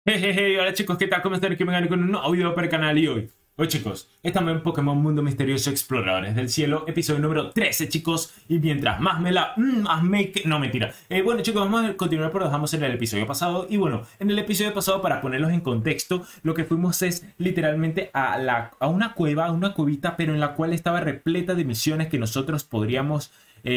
Jejeje, hola chicos, ¿qué tal? ¿Cómo están? Que me gané con un nuevo video para el canal y hoy chicos, estamos en Pokémon Mundo Misterioso Exploradores del Cielo, episodio número 13 chicos, y mientras más me la... más me... no, mentira. Bueno chicos, vamos a continuar por lo dejamos en el episodio pasado, y bueno, en el episodio pasado, para ponerlos en contexto, lo que fuimos es literalmente a una cueva, a una cuevita, pero en la cual estaba repleta de misiones que nosotros podríamos...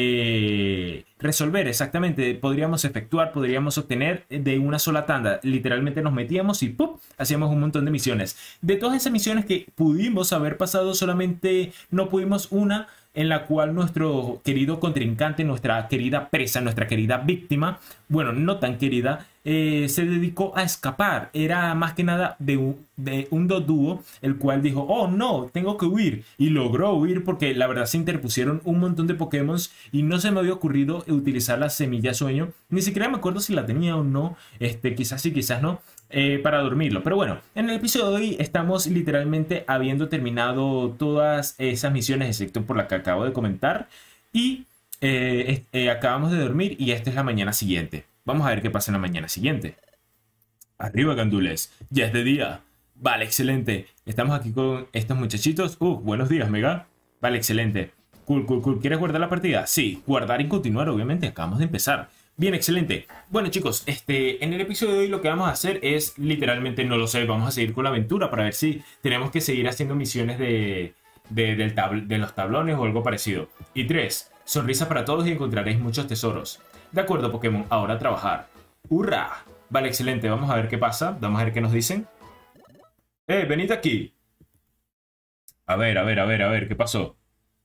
resolver exactamente, podríamos efectuar, podríamos obtener de una sola tanda. Literalmente nos metíamos y ¡pum! Hacíamos un montón de misiones. De todas esas misiones que pudimos haber pasado, solamente no pudimos una en la cual nuestro querido contrincante, nuestra querida presa, nuestra querida víctima, bueno, no tan querida, se dedicó a escapar. Era más que nada de un Doduo, el cual dijo, oh no, tengo que huir. Y logró huir porque la verdad se interpusieron un montón de Pokémon y no se me había ocurrido utilizar la semilla sueño. Ni siquiera me acuerdo si la tenía o no. Quizás sí, quizás no. Para dormirlo. Pero bueno, en el episodio de hoy estamos literalmente habiendo terminado todas esas misiones, excepto por la que acabo de comentar. Y acabamos de dormir y esta es la mañana siguiente. Vamos a ver qué pasa en la mañana siguiente. Arriba, gandules. Ya es de día. Vale, excelente. Estamos aquí con estos muchachitos. Buenos días, Mega. Vale, excelente. Cool, cool, cool. ¿Quieres guardar la partida? Sí, guardar y continuar, obviamente. Acabamos de empezar. Bien, excelente. Bueno, chicos, en el episodio de hoy lo que vamos a hacer es, literalmente, no lo sé, vamos a seguir con la aventura para ver si tenemos que seguir haciendo misiones de los tablones o algo parecido. Y 3. Sonrisa para todos y encontraréis muchos tesoros. De acuerdo, Pokémon. Ahora a trabajar. ¡Hurra! Vale, excelente. Vamos a ver qué pasa. Vamos a ver qué nos dicen. Venid aquí. A ver, a ver, a ver, a ver, ¿qué pasó?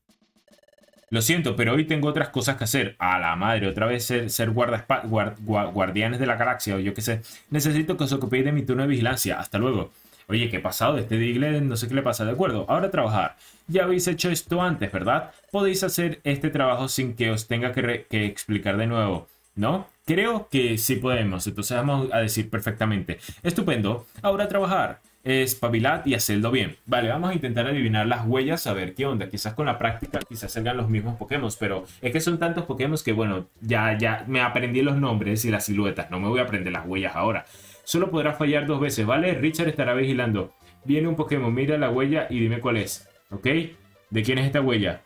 Lo siento, pero hoy tengo otras cosas que hacer. A la madre, otra vez ser guardianes de la galaxia o yo qué sé. Necesito que os ocupéis de mi turno de vigilancia. Hasta luego. Oye, ¿qué ha pasado? Este Diglett no sé qué le pasa. De acuerdo, ahora a trabajar. Ya habéis hecho esto antes, ¿verdad? Podéis hacer este trabajo sin que os tenga que explicar de nuevo, ¿no? Creo que sí podemos. Entonces vamos a decir perfectamente. Estupendo. Ahora a trabajar. Espabilad y hacedlo bien. Vale, vamos a intentar adivinar las huellas, a ver qué onda. Quizás con la práctica, quizás salgan los mismos Pokémon, pero es que son tantos Pokémon que, bueno, ya me aprendí los nombres y las siluetas. No me voy a aprender las huellas ahora. Solo podrá fallar 2 veces, ¿vale? Richard estará vigilando. Viene un Pokémon, mira la huella y dime cuál es, ¿ok? ¿De quién es esta huella?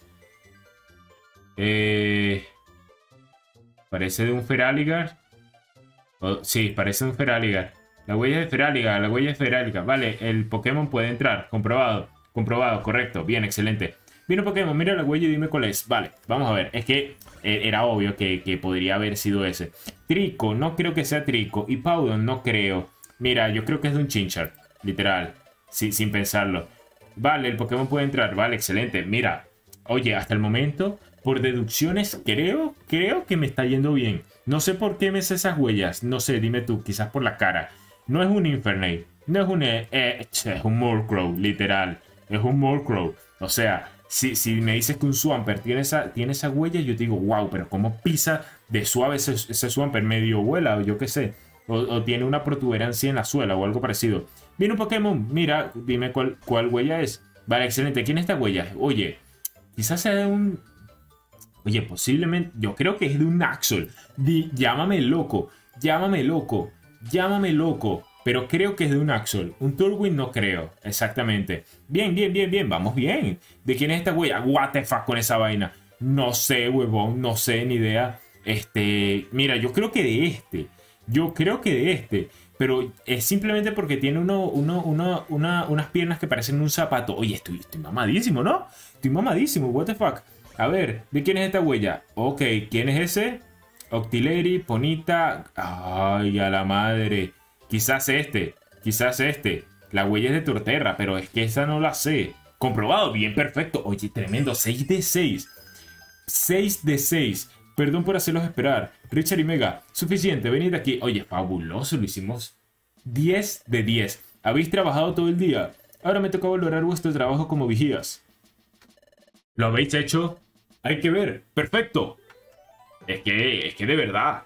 Parece de un Feraligatr. Sí, parece un Feraligatr. La huella de Feraligatr, la huella de Feraligatr. Vale, el Pokémon puede entrar. Comprobado. Comprobado, correcto. Bien, excelente. Viene un Pokémon, mira la huella y dime cuál es. Vale, vamos a ver. Es que era obvio que podría haber sido ese. Trico, no creo que sea Trico. Y Powdon, no creo. Mira, yo creo que es de un Chinchar. Literal. Sí, sin pensarlo. Vale, el Pokémon puede entrar. Vale, excelente. Mira, oye, hasta el momento, por deducciones, creo que me está yendo bien. No sé por qué me sé esas huellas. No sé, dime tú, quizás por la cara. No es un Infernape. No es un... es un Murkrow, literal. Es un Murkrow. O sea, si me dices que un Swampert tiene esa huella, yo te digo, wow, pero cómo pisa de suave ese Swampert, medio vuela o yo qué sé. O tiene una protuberancia en la suela o algo parecido. Viene un Pokémon, mira, dime cuál huella es. Vale, excelente. ¿Quién es esta huella? Oye, quizás sea de un... Oye, posiblemente... Yo creo que es de un Axol. Llámame loco. Llámame loco. Llámame loco. Pero creo que es de un Axol. Un Turtwig no creo. Exactamente. Bien, bien, bien, bien. Vamos bien. ¿De quién es esta huella? What the fuck con esa vaina. No sé, huevón. No sé, ni idea. Mira, yo creo que de este. Yo creo que de este. Pero es simplemente porque tiene unas piernas que parecen un zapato. Oye, estoy mamadísimo, ¿no? Estoy mamadísimo. What the fuck. A ver, ¿de quién es esta huella? Ok, ¿quién es ese? Octileri, Ponita. Ay, a la madre. Quizás este. Quizás este. La huella es de Torterra, pero es que esa no la sé. Comprobado. Bien, perfecto. Oye, tremendo. 6 de 6. 6 de 6. Perdón por hacerlos esperar. Richard y Mega. Suficiente. Venid aquí. Oye, fabuloso. Lo hicimos 10 de 10. Habéis trabajado todo el día. Ahora me toca valorar vuestro trabajo como vigías. ¿Lo habéis hecho? Hay que ver. Perfecto. Es que de verdad.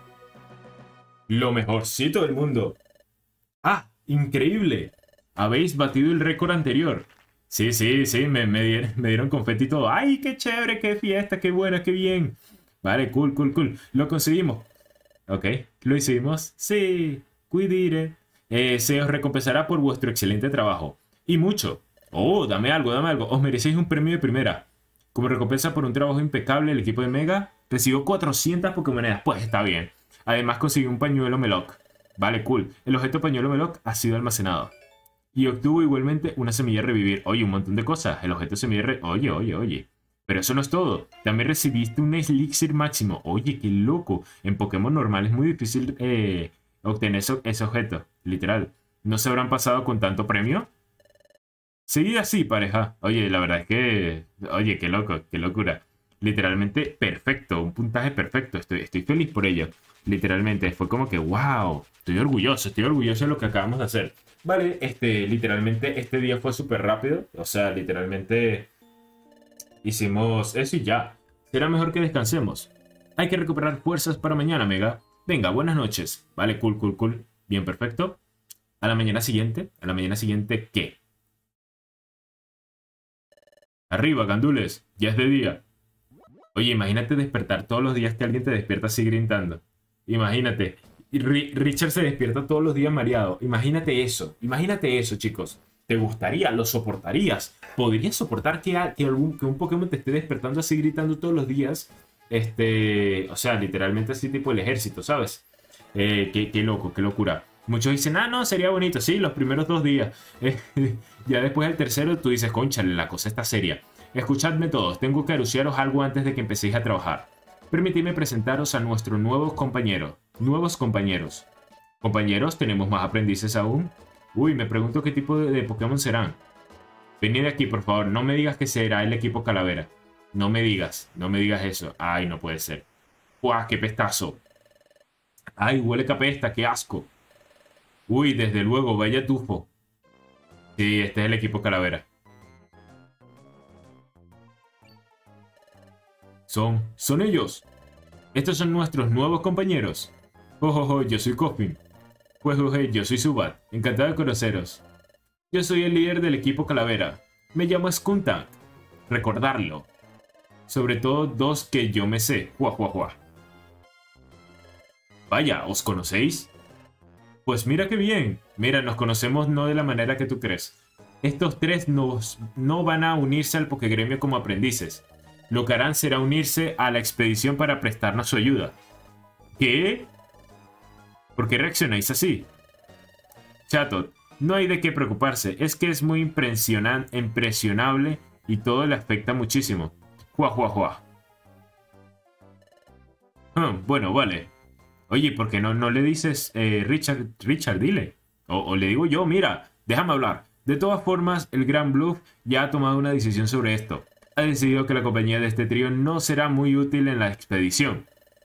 Lo mejorcito del mundo. ¡Ah! ¡Increíble! Habéis batido el récord anterior. Sí, sí, sí. Me dieron confeti y todo. ¡Ay, qué chévere! ¡Qué fiesta! ¡Qué buena! ¡Qué bien! Vale, cool, cool, cool. Lo conseguimos. Ok. ¿Lo hicimos? Sí. Cuidire. Se os recompensará por vuestro excelente trabajo. Y mucho. Oh, dame algo, dame algo. Os merecéis un premio de primera. Como recompensa por un trabajo impecable, el equipo de Mega recibió 400 Pokémonedas. Pues está bien. Además consiguió un pañuelo Meloc. Vale, cool. El objeto pañuelo Meloc ha sido almacenado. Y obtuvo igualmente una semilla revivir. Oye, un montón de cosas. El objeto semilla Oye, oye, oye. Pero eso no es todo. También recibiste un elixir máximo. Oye, qué loco. En Pokémon normal es muy difícil obtener ese objeto. Literal. ¿No se habrán pasado con tanto premio? Seguid así, pareja. Oye, la verdad es que... Oye, qué loco, qué locura. Literalmente perfecto. Un puntaje perfecto. Estoy feliz por ello. Literalmente. Fue como que, wow. Estoy orgulloso de lo que acabamos de hacer. Vale, literalmente este día fue súper rápido. O sea, literalmente hicimos eso y ya. Será mejor que descansemos. Hay que recuperar fuerzas para mañana, Mega. Venga, buenas noches. Vale, cool, cool, cool. Bien, perfecto. A la mañana siguiente. ¿A la mañana siguiente qué? Arriba, gandules. Ya es de día. Oye, imagínate despertar todos los días que alguien te despierta así gritando. Imagínate. Richard se despierta todos los días mareado. Imagínate eso, chicos. ¿Te gustaría? ¿Lo soportarías? ¿Podrías soportar que un Pokémon te esté despertando así gritando todos los días? O sea, literalmente así tipo el ejército, ¿sabes? Qué loco, qué locura. Muchos dicen, ah, no, sería bonito. Sí, los primeros 2 días. Ya después del tercero tú dices, cónchale, la cosa está seria. Escuchadme todos, tengo que anunciaros algo antes de que empecéis a trabajar. Permitidme presentaros a nuestros nuevos compañeros. Compañeros, ¿tenemos más aprendices aún? Uy, me pregunto qué tipo de Pokémon serán. Venid aquí, por favor. No me digas que será el equipo Calavera. No me digas eso. Ay, no puede ser. ¡Guau, qué pestazo! Ay, huele que apesta, qué asco. Uy, desde luego, vaya tufo. Sí, este es el equipo Calavera. Son ellos. Estos son nuestros nuevos compañeros. Oh, yo soy Coffin. Pues, yo soy Zubat. Encantado de conoceros. Yo soy el líder del equipo Calavera. Me llamo Skuntank. Recordarlo. Sobre todo 2 que yo me sé. Juá. Vaya, ¿os conocéis? Pues mira qué bien. Mira, nos conocemos no de la manera que tú crees. Estos 3 no van a unirse al Pokégremio como aprendices. Lo que harán será unirse a la expedición para prestarnos su ayuda. ¿Qué? ¿Por qué reaccionáis así? Chatot, no hay de qué preocuparse. Es que es muy impresionable y todo le afecta muchísimo. Juá. Bueno, vale. Oye, ¿por qué no le dices, Richard, dile? O le digo yo, mira, déjame hablar. De todas formas, el Gran Bluff ya ha tomado una decisión sobre esto. Ha decidido que la compañía de este trío no será muy útil en la expedición.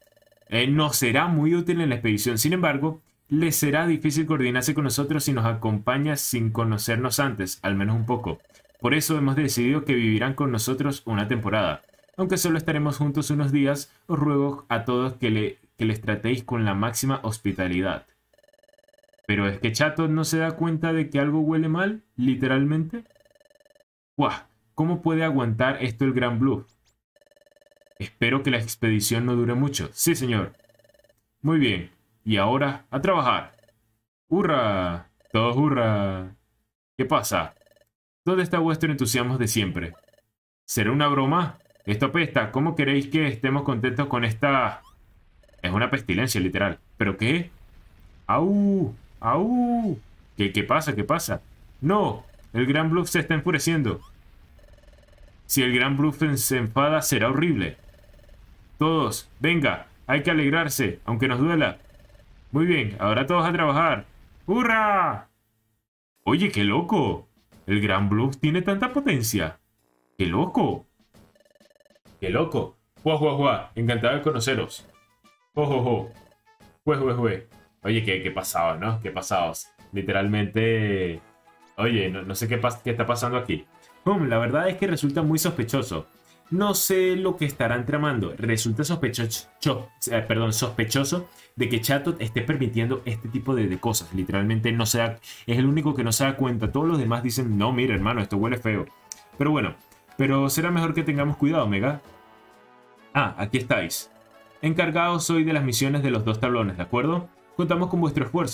Sin embargo, les será difícil coordinarse con nosotros si nos acompaña sin conocernos antes, al menos un poco. Por eso hemos decidido que vivirán con nosotros una temporada. Aunque solo estaremos juntos unos días, os ruego a todos que les tratéis con la máxima hospitalidad. ¿Pero es que Chatot no se da cuenta de que algo huele mal, literalmente? ¡Guau! ¿Cómo puede aguantar esto el Gran Bluff? Espero que la expedición no dure mucho. Sí, señor. Muy bien. Y ahora, a trabajar. ¡Hurra! ¡Todos hurra! ¿Qué pasa? ¿Dónde está vuestro entusiasmo de siempre? ¿Será una broma? Esto apesta. ¿Cómo queréis que estemos contentos con esta...? Es una pestilencia, literal. ¿Pero qué? ¡Au! ¡Au! ¿Qué pasa? ¿Qué pasa? ¡No! El Gran Bluff se está enfureciendo. Si el Gran Bluff se enfada, será horrible. Todos, venga, hay que alegrarse, aunque nos duela. Muy bien, ahora todos a trabajar. ¡Hurra! Oye, qué loco. El Gran Bluff tiene tanta potencia. ¡Qué loco! ¡Qué loco! ¡Juá! Encantado de conoceros. ¡Jo! ¡Jue! Oye, qué pasado, ¿no? Qué pasados. Literalmente... Oye, no sé qué está pasando aquí. La verdad es que resulta muy sospechoso. No sé lo que estarán tramando. Resulta sospechoso de que Chatot esté permitiendo este tipo de cosas. Literalmente no se da, es el único que no se da cuenta. Todos los demás dicen, no, mira hermano, esto huele feo. Pero bueno, será mejor que tengamos cuidado, Mega. Ah, aquí estáis. Encargado soy de las misiones de los 2 tablones, ¿de acuerdo? Contamos con vuestro esfuerzo.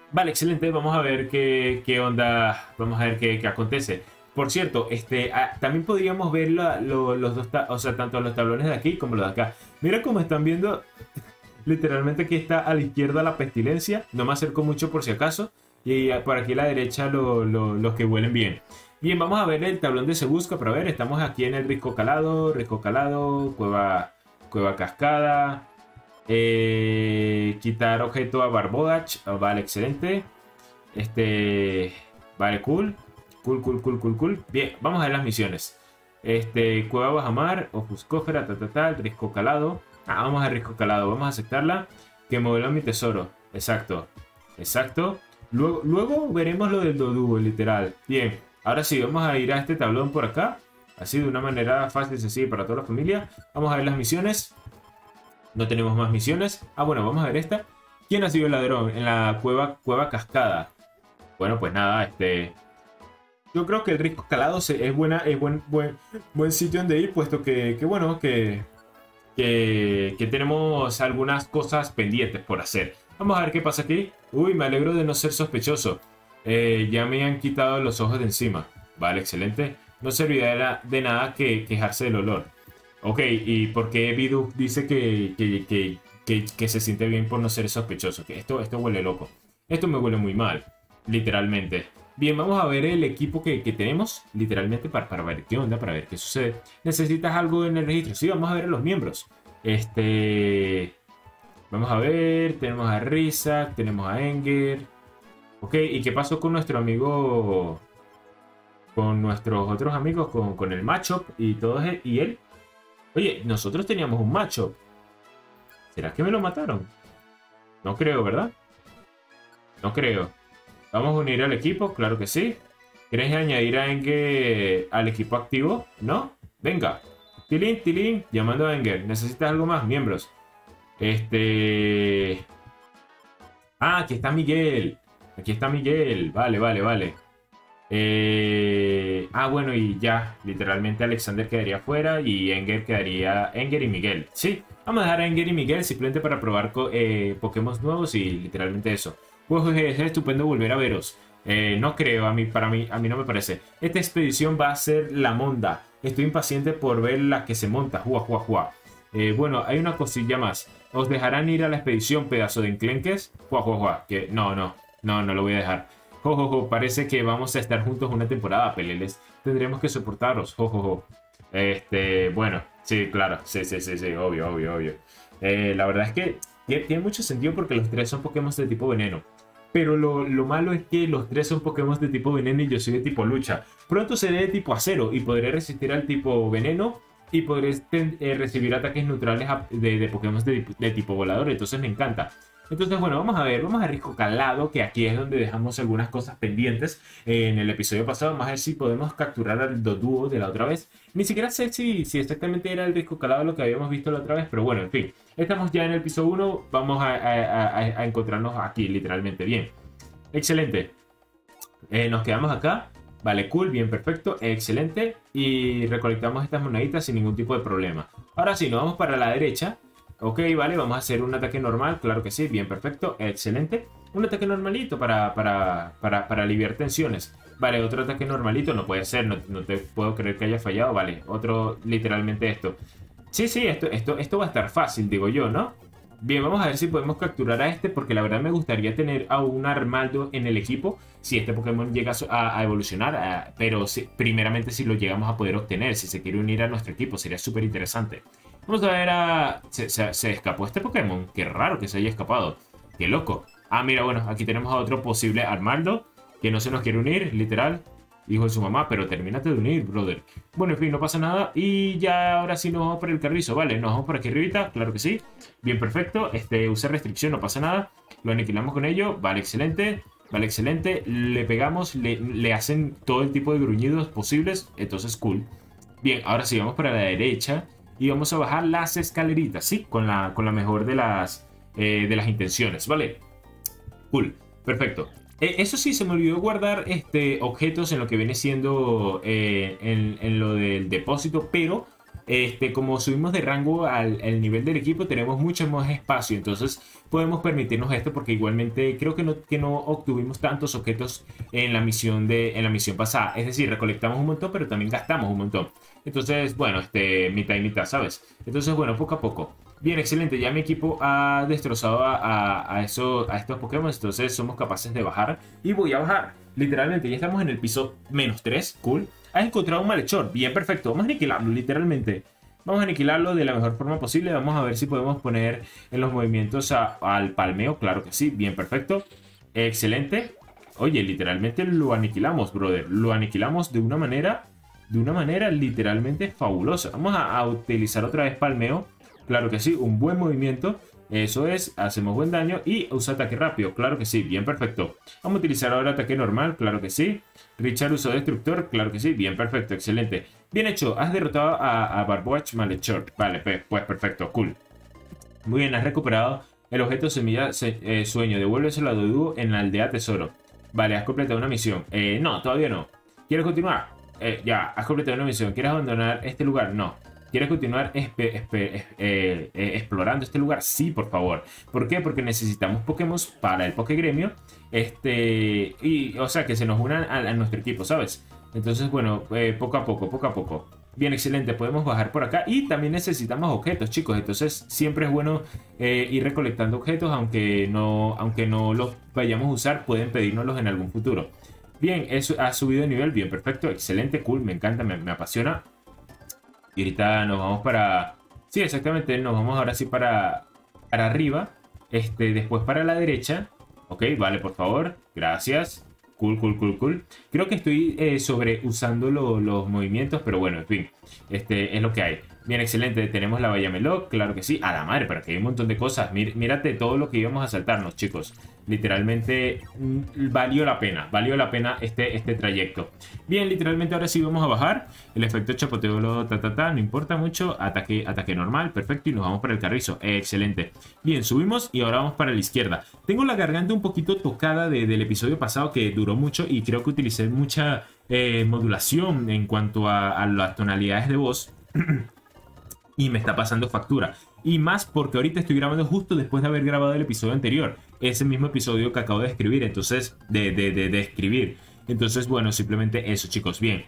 Vale, excelente. Vamos a ver qué onda. Vamos a ver qué acontece. Por cierto, también podríamos ver los dos, o sea, tanto los tablones de aquí como los de acá. Mira cómo están viendo. Literalmente aquí está a la izquierda la pestilencia. No me acerco mucho por si acaso. Y por aquí a la derecha los que huelen bien. Bien, vamos a ver el tablón de Se Busca. Para ver, estamos aquí en el Risco Calado, Cueva Cascada. Quitar objeto a Barbodach. Vale, excelente. Vale, cool. Cool. Bien, vamos a ver las misiones. Cueva Bajamar, Ofuscófera, Risco Calado. Vamos a Risco Calado, vamos a aceptarla. Que modeló mi tesoro. Exacto. Luego veremos lo del Dodúo, literal. Bien, ahora sí, vamos a ir a este tablón por acá. Así de una manera fácil y sencilla para toda la familia. Vamos a ver las misiones. No tenemos más misiones. Bueno, vamos a ver esta. ¿Quién ha sido el ladrón en la cueva Cascada? Bueno, pues nada, yo creo que el Risco Calado es buen sitio donde ir, puesto que tenemos algunas cosas pendientes por hacer. Vamos a ver qué pasa aquí. Uy, me alegro de no ser sospechoso. Ya me han quitado los ojos de encima. Vale, excelente. No servirá de nada que quejarse del olor. Ok, ¿y por qué Bidu dice que se siente bien por no ser sospechoso? Que esto huele loco. Esto me huele muy mal, literalmente. Bien, vamos a ver el equipo que tenemos, literalmente, para ver qué onda, para ver qué sucede. ¿Necesitas algo en el registro? Sí, vamos a ver a los miembros. Vamos a ver, tenemos a Rizak, tenemos a Enger. Ok, ¿y qué pasó con nuestro amigo? Con nuestros otros amigos, con el matchup y todos y él. Oye, nosotros teníamos un matchup. ¿Será que me lo mataron? No creo, ¿verdad? No creo. Vamos a unir al equipo, claro que sí. ¿Quieres añadir a Enger al equipo activo? ¿No? Venga. Tilín, llamando a Enger. ¿Necesitas algo más? Miembros. Aquí está Miguel. Vale. Bueno, y ya. Literalmente Alexander quedaría fuera y Enger quedaría... Enger y Miguel. Sí, vamos a dejar a Enger y Miguel simplemente para probar Pokémon nuevos y literalmente eso. Pues es estupendo volver a veros. No creo, a mí no me parece. Esta expedición va a ser la monda. Estoy impaciente por ver la que se monta. Bueno, hay una cosilla más. ¿Os dejarán ir a la expedición, pedazo de enclenques? Que no lo voy a dejar. Parece que vamos a estar juntos una temporada, peleles. Tendremos que soportaros. Bueno, sí, claro. Sí, obvio. La verdad es que tiene mucho sentido porque los tres son Pokémon de tipo veneno. Pero lo malo es que los tres son Pokémon de tipo veneno y yo soy de tipo lucha. Pronto seré de tipo acero y podré resistir al tipo veneno y podré recibir ataques neutrales de Pokémon de tipo volador. Entonces me encanta. Entonces, bueno, vamos a Risco Calado, que aquí es donde dejamos algunas cosas pendientes. En el episodio pasado, vamos a ver si podemos capturar al Dodúo de la otra vez. Ni siquiera sé si exactamente era el Risco Calado lo que habíamos visto la otra vez, pero bueno, en fin. Estamos ya en el piso 1, vamos a encontrarnos aquí, literalmente. Bien, excelente. Nos quedamos acá. Vale, cool, bien, perfecto, excelente. Y recolectamos estas moneditas sin ningún tipo de problema. Ahora sí, nos vamos para la derecha. Ok, vale, vamos a hacer un ataque normal, claro que sí, bien, perfecto, excelente. Un ataque normalito para aliviar tensiones. Vale, otro ataque normalito, no puede ser, no te puedo creer que haya fallado. Vale, otro, literalmente esto. Sí, esto va a estar fácil, digo yo, ¿no? Bien, vamos a ver si podemos capturar a este, porque la verdad me gustaría tener a un Armaldo en el equipo si este Pokémon llega a evolucionar, pero primeramente si lo llegamos a poder obtener, si se quiere unir a nuestro equipo, sería súper interesante. Vamos a ver ¿Se escapó este Pokémon? Qué raro que se haya escapado. Qué loco. Mira, bueno, aquí tenemos a otro posible Armaldo que no se nos quiere unir, literal. Hijo de su mamá, pero termínate de unir, brother. Bueno, en fin, no pasa nada. Y ya ahora sí nos vamos por el carrizo, ¿vale? Nos vamos por aquí arribita, claro que sí. Bien, perfecto. Usa restricción, no pasa nada. Lo aniquilamos con ello. Vale, excelente. Le pegamos, le hacen todo el tipo de gruñidos posibles. Entonces, cool. Bien, ahora sí, vamos para la derecha. Y vamos a bajar las escaleritas, ¿sí? Con la mejor de las intenciones, ¿vale? Cool, perfecto. Eso sí, se me olvidó guardar objetos en lo que viene siendo en lo del depósito, pero como subimos de rango al nivel del equipo, tenemos mucho más espacio. Entonces podemos permitirnos esto porque igualmente creo que no obtuvimos tantos objetos en la misión pasada. Es decir, recolectamos un montón, pero también gastamos un montón. Entonces, bueno, mitad y mitad, ¿sabes? Entonces, bueno, poco a poco. Bien, excelente. Ya mi equipo ha destrozado a estos Pokémon. Entonces somos capaces de bajar. Y voy a bajar. Literalmente, ya estamos en el piso -3. Cool. Has encontrado un malhechor. Bien, perfecto. Vamos a aniquilarlo, literalmente. Vamos a aniquilarlo de la mejor forma posible. Vamos a ver si podemos poner en los movimientos al palmeo. Claro que sí. Bien, perfecto. Excelente. Oye, literalmente lo aniquilamos, brother. Lo aniquilamos de una manera literalmente fabulosa. Vamos a utilizar otra vez palmeo. Claro que sí. Un buen movimiento. Eso es, hacemos buen daño y usa ataque rápido, claro que sí, bien, perfecto. Vamos a utilizar ahora ataque normal, claro que sí. Richard usó destructor, claro que sí, bien, perfecto, excelente. Bien hecho, has derrotado a Barboach Malhechor. Vale, pues perfecto, cool. Muy bien, has recuperado el objeto semilla sueño, devuélveselo a Dodu en la aldea tesoro. Vale, has completado una misión. No, todavía no. ¿Quieres continuar? Ya, has completado una misión. ¿Quieres abandonar este lugar? No. ¿Quieres continuar explorando este lugar? Sí, por favor. ¿Por qué? Porque necesitamos Pokémon para el Pokégremio. O sea, que se nos unan a nuestro equipo, ¿sabes? Entonces, bueno, poco a poco. Bien, excelente. Podemos bajar por acá. Y también necesitamos objetos, chicos. Entonces, siempre es bueno ir recolectando objetos. Aunque no los vayamos a usar, pueden pedírnoslos en algún futuro. Bien, eso ha subido de nivel. Bien, perfecto. Excelente, cool. Me encanta, me apasiona. Y ahorita nos vamos para... Sí, exactamente, nos vamos ahora sí para arriba. Después para la derecha. Ok, vale, por favor. Gracias. Cool. Creo que estoy sobreusando los movimientos, pero bueno, en fin. Es lo que hay. Bien, excelente. Tenemos la Bahía Meloc, claro que sí. A la madre, pero aquí hay un montón de cosas. Mírate todo lo que íbamos a saltarnos, chicos. Literalmente valió la pena este trayecto. Bien, literalmente ahora sí vamos a bajar. El efecto chapoteo no importa mucho. Ataque normal, perfecto. Y nos vamos para el carrizo. Excelente. Bien, subimos y ahora vamos para la izquierda. Tengo la garganta un poquito tocada del episodio pasado que duró mucho y creo que utilicé mucha modulación en cuanto a las tonalidades de voz. Y me está pasando factura. Y más porque ahorita estoy grabando justo después de haber grabado el episodio anterior. Ese mismo episodio que acabo de escribir. Entonces, de escribir. Entonces, bueno, simplemente eso, chicos. Bien.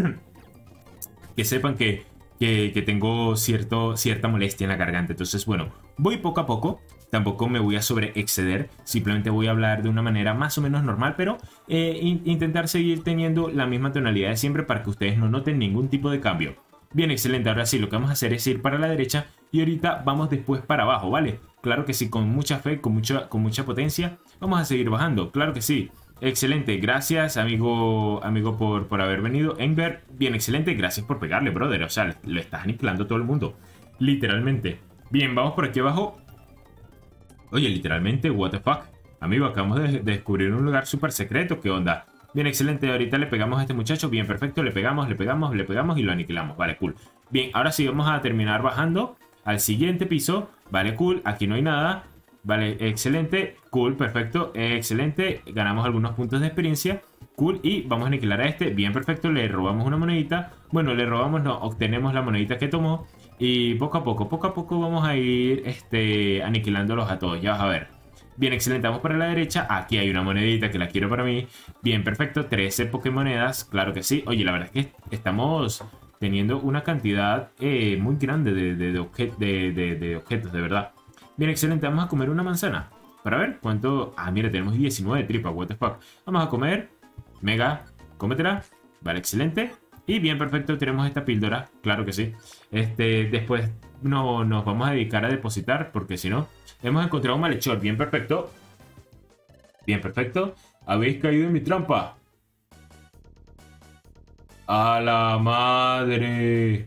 Que sepan que tengo cierta molestia en la garganta. Entonces, bueno, voy poco a poco. Tampoco me voy a sobreexceder. Simplemente voy a hablar de una manera más o menos normal. Pero intentar seguir teniendo la misma tonalidad de siempre para que ustedes no noten ningún tipo de cambio. Bien, excelente. Ahora sí, lo que vamos a hacer es ir para la derecha y ahorita vamos después para abajo, ¿vale? Claro que sí, con mucha fe, con mucha potencia. Vamos a seguir bajando, claro que sí. Excelente, gracias, amigo por haber venido. Ember, bien, excelente, gracias por pegarle, brother. O sea, lo estás aniquilando a todo el mundo, literalmente. Bien, vamos por aquí abajo. Oye, literalmente, what the fuck. Amigo, acabamos de descubrir un lugar súper secreto, ¿qué onda? Bien, excelente. Ahorita le pegamos a este muchacho. Bien, perfecto. Le pegamos y lo aniquilamos. Vale, cool. Bien, ahora sí vamos a terminar bajando al siguiente piso. Vale, cool. Aquí no hay nada. Vale, excelente. Cool, perfecto. Excelente. Ganamos algunos puntos de experiencia. Cool. Y vamos a aniquilar a este. Bien, perfecto. Le robamos una monedita. Bueno, le robamos, no. Obtenemos la monedita que tomó. Y poco a poco vamos a ir aniquilándolos a todos. Ya vas a ver. Bien, excelente, vamos para la derecha. Aquí hay una monedita que la quiero para mí. Bien, perfecto, 13 Pokémonedas. Claro que sí. Oye, la verdad es que estamos teniendo una cantidad muy grande de objetos, de verdad. Bien, excelente, vamos a comer una manzana. Para ver cuánto... Ah, mira, tenemos 19 tripas, what the fuck. Vamos a comer. Mega, cómetela. Vale, excelente. Y bien, perfecto, tenemos esta píldora. Claro que sí. Después nos vamos a dedicar a depositar, porque si no... Hemos encontrado un malhechor. Bien, perfecto. Bien, perfecto. Habéis caído en mi trampa. ¡A la madre!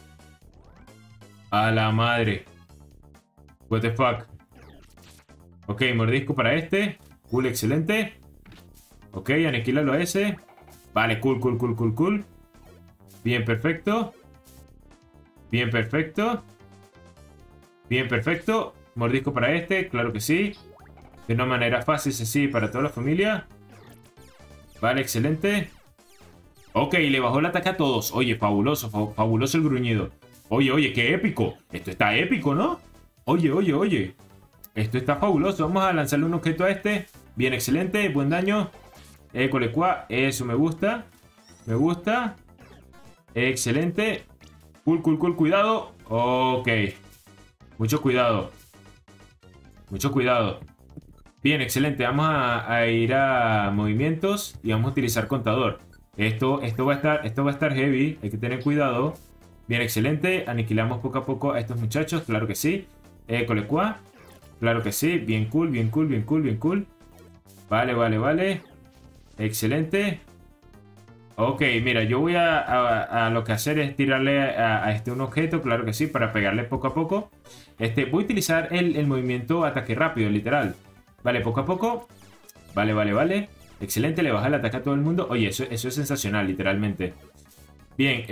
¡A la madre! What the fuck. Ok, mordisco para este. Cool, excelente. Ok, aniquílalo a ese. Vale, cool. Bien, perfecto. Bien, perfecto. Mordisco para este, claro que sí. De una manera fácil, sí, para toda la familia. Vale, excelente. Ok, le bajó el ataque a todos. Oye, fabuloso el gruñido. Oye, oye, qué épico. Esto está épico, ¿no? Oye, oye, oye. Esto está fabuloso. Vamos a lanzarle un objeto a este. Bien, excelente. Buen daño. Colecua. Eso me gusta. Me gusta. Excelente. Cool, cool, cool. Cuidado. Ok. Mucho cuidado. Mucho cuidado. Bien, excelente. Vamos a ir a movimientos y vamos a utilizar contador. Esto va a estar heavy. Hay que tener cuidado. Bien, excelente. Aniquilamos poco a poco a estos muchachos. Claro que sí. Colecua. Claro que sí. Bien cool, bien cool, bien cool, bien cool. Vale, vale, vale. Excelente. Ok, mira, yo voy a lo que hacer es tirarle a este un objeto, claro que sí, para pegarle poco a poco. Voy a utilizar el movimiento ataque rápido, literal. Vale, poco a poco. Vale, vale, vale. Excelente, le baja el ataque a todo el mundo. Oye, eso es sensacional, literalmente. Bien,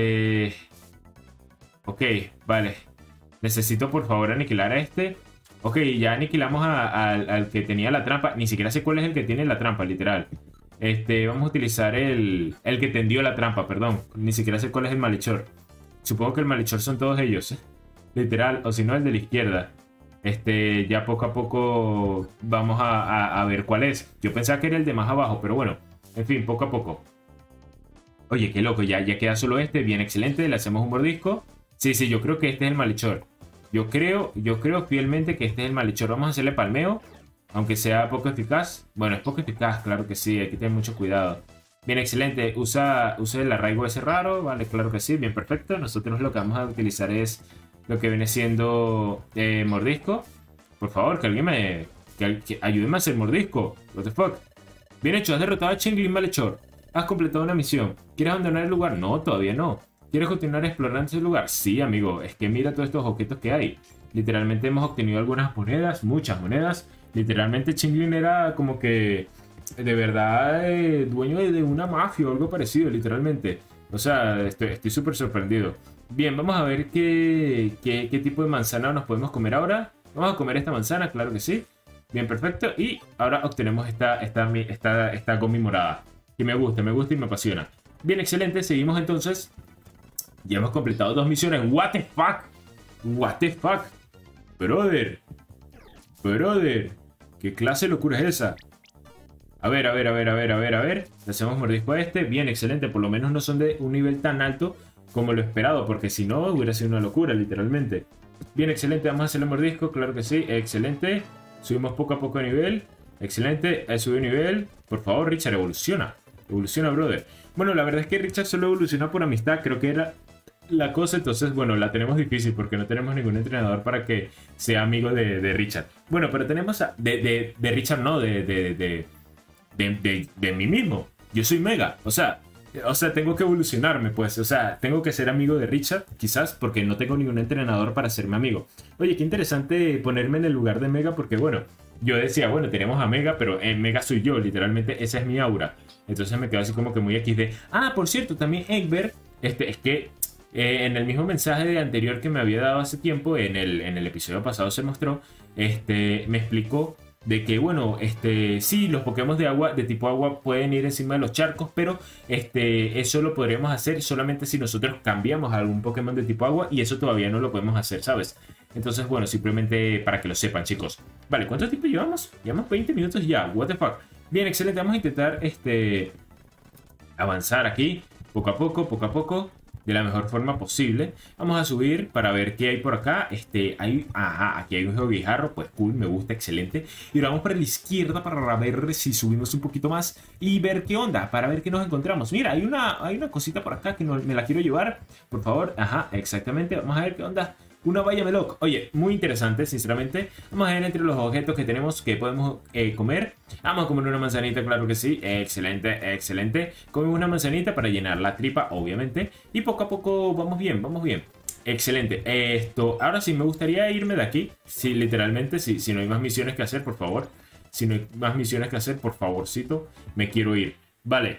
Ok, vale. Necesito, por favor, aniquilar a este. Ok, ya aniquilamos al que tenía la trampa. Ni siquiera sé cuál es el que tiene la trampa, literal. Vamos a utilizar el que tendió la trampa, perdón. Ni siquiera sé cuál es el malhechor. Supongo que el malhechor son todos ellos, ¿eh? Literal, o si no, el de la izquierda. Ya poco a poco vamos a ver cuál es. Yo pensaba que era el de más abajo, pero bueno. En fin, poco a poco. Oye, qué loco, ya queda solo este. Bien, excelente, le hacemos un mordisco. Sí, sí, yo creo que este es el malhechor. Yo creo fielmente que este es el malhechor. Vamos a hacerle palmeo. Aunque sea poco eficaz. Bueno, es poco eficaz, claro que sí. Hay que tener mucho cuidado. Bien, excelente. Usa el arraigo ese raro. Vale, claro que sí. Bien, perfecto. Nosotros lo que vamos a utilizar es lo que viene siendo mordisco. Por favor, que alguien que ayúdeme a hacer mordisco. What the fuck. Bien hecho. Has derrotado a Chinglin Malhechor. Has completado una misión. ¿Quieres abandonar el lugar? No, todavía no. ¿Quieres continuar explorando ese lugar? Sí, amigo. Es que mira todos estos objetos que hay. Literalmente hemos obtenido algunas monedas. Muchas monedas. Literalmente Chinglin era como que de verdad dueño de una mafia o algo parecido, literalmente. O sea, estoy súper sorprendido. Bien, vamos a ver qué tipo de manzana nos podemos comer ahora. Vamos a comer esta manzana, claro que sí. Bien, perfecto. Y ahora obtenemos esta gummy morada. Que me gusta y me apasiona. Bien, excelente. Seguimos entonces. Ya hemos completado 2 misiones. What the fuck? What the fuck? Brother. ¿Qué clase de locura es esa? A ver. Le hacemos mordisco a este. Bien, excelente. Por lo menos no son de un nivel tan alto como lo esperado. Porque si no, hubiera sido una locura, literalmente. Bien, excelente. Vamos a hacerle mordisco. Claro que sí. Excelente. Subimos poco a poco de nivel. Excelente. He subido de nivel. Por favor, Richard, evoluciona. Evoluciona, brother. Bueno, la verdad es que Richard solo evoluciona por amistad. Creo que era la cosa. Entonces, bueno, la tenemos difícil porque no tenemos ningún entrenador para que sea amigo de Richard. Bueno, pero tenemos de Richard, no, de mí mismo. Yo soy Mega. O sea, tengo que evolucionarme, pues. O sea, tengo que ser amigo de Richard, quizás, porque no tengo ningún entrenador para hacerme amigo. Oye, qué interesante ponerme en el lugar de Mega, porque, bueno, yo decía, bueno, tenemos a Mega, pero Mega soy yo, literalmente, esa es mi aura. Entonces me quedo así como que muy XD. Ah, por cierto, también Egbert, es que en el mismo mensaje anterior que me había dado hace tiempo, en el episodio pasado se mostró, me explicó de que, bueno, sí, los Pokémon de tipo agua pueden ir encima de los charcos, pero eso lo podríamos hacer solamente si nosotros cambiamos a algún Pokémon de tipo agua, y eso todavía no lo podemos hacer, ¿sabes? Entonces, bueno, simplemente para que lo sepan, chicos. Vale, ¿cuánto tiempo llevamos? Llevamos 20 minutos ya, what the fuck. Bien, excelente, vamos a intentar avanzar aquí, poco a poco, de la mejor forma posible. Vamos a subir para ver qué hay por acá. Aquí hay un geoguijarro, pues cool, me gusta, excelente. Y ahora vamos para la izquierda para ver si subimos un poquito más y ver qué onda, para ver qué nos encontramos. Mira, hay una cosita por acá que me la quiero llevar, por favor. Ajá, exactamente, vamos a ver qué onda. Una valla meloc. Oye, muy interesante, sinceramente. Vamos a ver entre los objetos que tenemos que podemos comer. Vamos a comer una manzanita, claro que sí. Excelente, excelente. Comemos una manzanita para llenar la tripa, obviamente. Y poco a poco vamos bien, vamos bien. Excelente. Ahora sí, me gustaría irme de aquí. Sí, literalmente, si no hay más misiones que hacer, por favor. Si no hay más misiones que hacer, por favorcito, me quiero ir. Vale.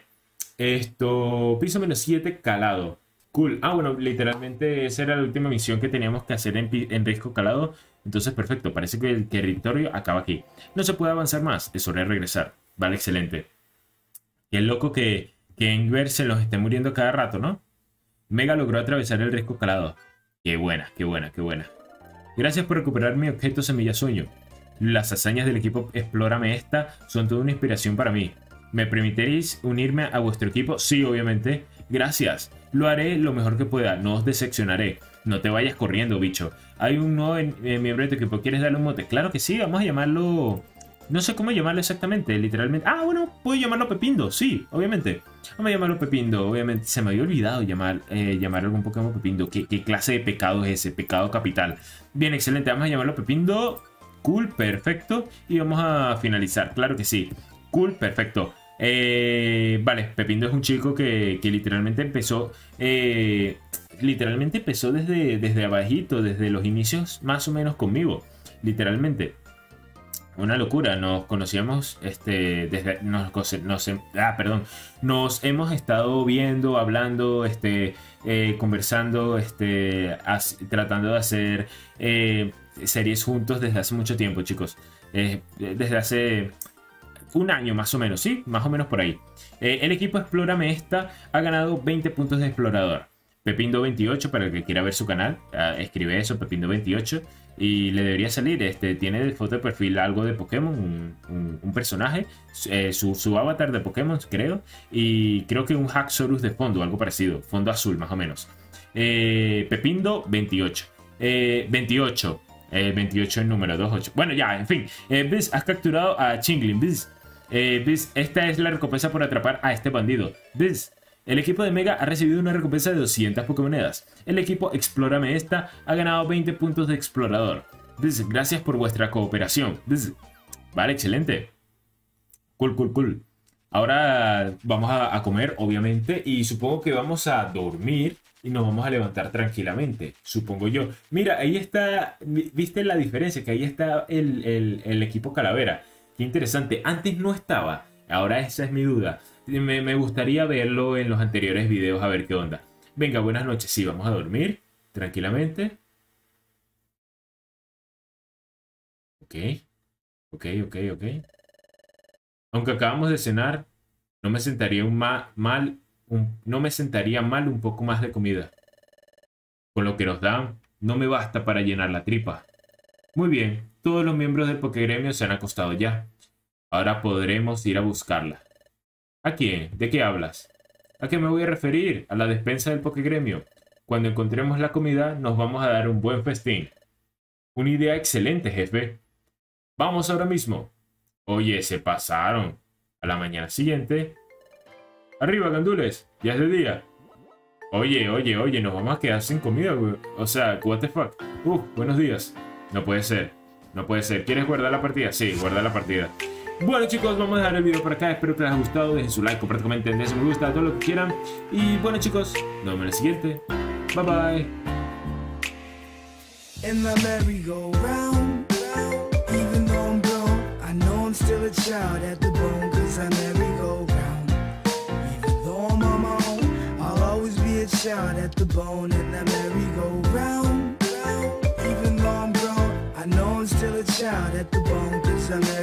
Piso -7 calado. Cool. Ah, bueno, literalmente esa era la última misión que teníamos que hacer en Risco Calado. Entonces, perfecto. Parece que el territorio acaba aquí. No se puede avanzar más. Es hora de regresar. Vale, excelente. Qué loco que Egbert se los esté muriendo cada rato, ¿no? Mega logró atravesar el Risco Calado. Qué buena, qué buena, qué buena. Gracias por recuperar mi objeto semilla sueño. Las hazañas del equipo Explórame Esta son toda una inspiración para mí. ¿Me permitiréis unirme a vuestro equipo? Sí, obviamente. Gracias. Lo haré lo mejor que pueda. No os decepcionaré. No te vayas corriendo, bicho. Hay un nuevo miembro de tu equipo. ¿Quieres darle un mote? Claro que sí. Vamos a llamarlo... No sé cómo llamarlo exactamente, literalmente. Ah, bueno, puedo llamarlo Pepindo. Sí, obviamente. Vamos a llamarlo Pepindo. Obviamente, se me había olvidado llamar algún Pokémon Pepindo. ¿Qué clase de pecado es ese? Pecado capital. Bien, excelente. Vamos a llamarlo Pepindo. Cool, perfecto. Y vamos a finalizar. Claro que sí. Cool, perfecto. Vale, Pepindo es un chico que literalmente empezó... literalmente empezó desde abajito, desde los inicios más o menos conmigo. Literalmente. Una locura, nos conocíamos desde nos hemos estado viendo, hablando, conversando, tratando de hacer series juntos desde hace mucho tiempo, chicos. Desde hace un año más o menos, sí, más o menos por ahí. El equipo Explórame Esta ha ganado 20 puntos de explorador. Pepindo 28, para el que quiera ver su canal, escribe eso, Pepindo 28. Y le debería salir, tiene de foto de perfil algo de Pokémon, un personaje, su avatar de Pokémon, creo. Y creo que un Haxorus de fondo, algo parecido, fondo azul más o menos. Pepindo 28. 28 el número 28. Bueno, ya, en fin. Biz, has capturado a Chingling. Biz, esta es la recompensa por atrapar a este bandido. Biz, el equipo de Mega ha recibido una recompensa de 200 Pokémonedas. El equipo Explórame Esta ha ganado 20 puntos de explorador. Biz, gracias por vuestra cooperación. Biz. Vale, excelente. Cool. Ahora vamos a comer, obviamente, y supongo que vamos a dormir y nos vamos a levantar tranquilamente, supongo yo. Mira, ahí está, ¿viste la diferencia? Que ahí está el equipo Calavera. Qué interesante, antes no estaba, ahora esa es mi duda. Me gustaría verlo en los anteriores videos a ver qué onda. Venga, buenas noches, sí, vamos a dormir tranquilamente. Ok. Aunque acabamos de cenar, no me sentaría no me sentaría mal un poco más de comida. Con lo que nos dan, no me basta para llenar la tripa. Muy bien, todos los miembros del Pokégremio se han acostado ya. Ahora podremos ir a buscarla. ¿A quién? ¿De qué hablas? ¿A qué me voy a referir? A la despensa del Pokégremio. Cuando encontremos la comida, nos vamos a dar un buen festín. Una idea excelente, jefe. Vamos ahora mismo. Oye, se pasaron. A la mañana siguiente... ¡Arriba, gandules! Ya es de día. Oye, nos vamos a quedar sin comida, güey. O sea, what the fuck. Buenos días. No puede ser. ¿Quieres guardar la partida? Sí, guardar la partida. Bueno, chicos, vamos a dejar el video por acá. Espero que les haya gustado. Dejen su like, compartan, comenten, den su me gusta, todo lo que quieran. Y bueno, chicos, nos vemos en el siguiente. Bye, bye. In the merry-go-round, even though I'm grown, I know I'm still a child at the bone, 'cause I merry-go-round. Even though I'm on my own, I'll always be a child at the bone in the merry-go-round. Even though I'm grown, I know I'm still a child at the bone, 'cause I